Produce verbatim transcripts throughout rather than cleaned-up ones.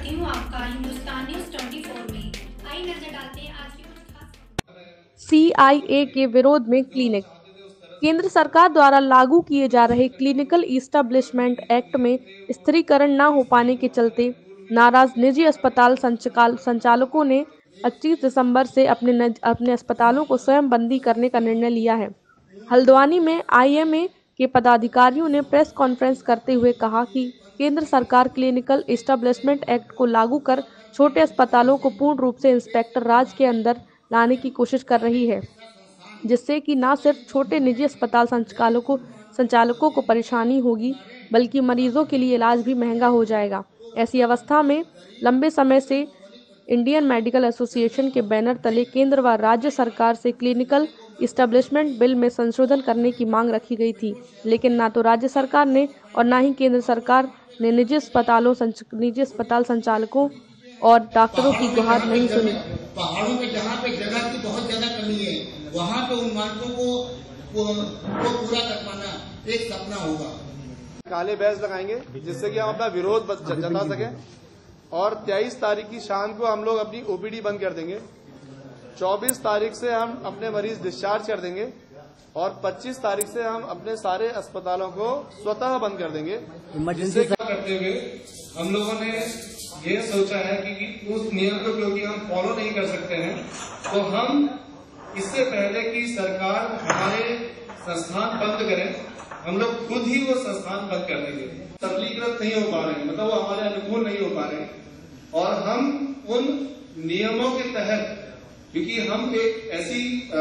करती हूँ आपका हिंदुस्तान न्यूज़ चौबीस में। आई नजर डालते हैं आज की कुछ खास। सी आई ए के विरोध में क्लिनिक। केंद्र सरकार द्वारा लागू किए जा रहे क्लिनिकल इस्टेब्लिशमेंट एक्ट में स्थिरीकरण न हो पाने के चलते नाराज निजी अस्पताल संचालकों ने पच्चीस दिसंबर से अपने अपने अस्पतालों को स्वयं बंदी करने का निर्णय लिया है। हल्द्वानी में आई एम ए के पदाधिकारियों ने प्रेस कॉन्फ्रेंस करते हुए कहा कि केंद्र सरकार क्लिनिकल इस्टेब्लिशमेंट एक्ट को लागू कर छोटे अस्पतालों को पूर्ण रूप से इंस्पेक्टर राज के अंदर लाने की कोशिश कर रही है, जिससे कि न सिर्फ छोटे निजी अस्पताल संचालकों संचालकों को परेशानी होगी बल्कि मरीजों के लिए इलाज भी महंगा हो जाएगा। ऐसी अवस्था में लंबे समय से इंडियन मेडिकल एसोसिएशन के बैनर तले केंद्र व राज्य सरकार से क्लिनिकल इस्टेब्लिशमेंट बिल में संशोधन करने की मांग रखी गई थी, लेकिन न तो राज्य सरकार ने और न ही केंद्र सरकार ने निजी अस्पतालों निजी अस्पताल संचालकों और डॉक्टरों की गुहार नहीं सुनी। पहाड़ों में जहाँ पे जगह की बहुत ज्यादा कमी है, वहाँ पे उन मानकों को, को, को पूरा कर पाना एक सपना होगा। काले बैज लगाएंगे जिससे कि हम अपना विरोध जता सकें और तेईस तारीख की शाम को हम लोग अपनी ओ पी डी बंद कर देंगे। चौबीस तारीख से हम अपने मरीज डिस्चार्ज कर देंगे और पच्चीस तारीख से हम अपने सारे अस्पतालों को स्वतः बंद कर देंगे। इमरजेंसी करते हुए हम लोगों ने ये सोचा है कि उस नियम को क्योंकि हम फॉलो नहीं कर सकते हैं, तो हम इससे पहले कि सरकार हमारे संस्थान बंद करे, हम लोग खुद ही वो संस्थान बंद कर देंगे। सबलीकृत नहीं हो पा रहे हैं, मतलब वो हमारे अनुकूल नहीं हो पा रहे हैं और हम उन नियमों के तहत, क्योंकि हम एक ऐसी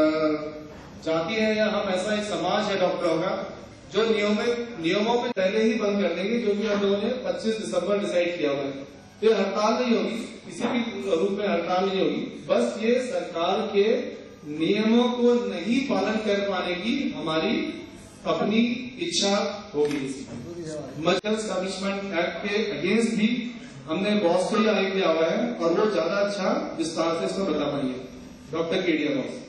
जाति है या हम ऐसा एक समाज है डॉक्टरों का जो नियमों नियमों पे पहले ही बंद कर देंगे, जो कि हम लोगों ने पच्चीस दिसंबर डिसाइड किया हुआ है। तो हड़ताल नहीं होगी, किसी भी रूप में हड़ताल नहीं होगी, बस ये सरकार के नियमों को नहीं पालन कर पाने की हमारी अपनी इच्छा होगी। मेडिकल एस्टैब्लिशमेंट एक्ट के अगेंस्ट भी हमने बहुत से आगे दिया हुआ है और वो ज्यादा अच्छा विस्तार से इसमें बता पाएंगे डॉक्टर केडिया बॉस।